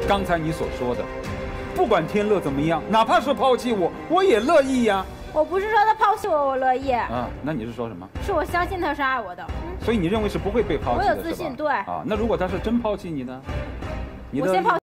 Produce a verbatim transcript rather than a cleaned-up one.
刚才你所说的，不管天乐怎么样，哪怕是抛弃我，我也乐意呀。 我不是说他抛弃我，我乐意。 啊，那你是说什么？ 是我相信他是爱我的。嗯、 所以你认为是不会被抛弃的， 我有自信，对。 啊，那如果他是真抛弃你呢？你的我先抛弃。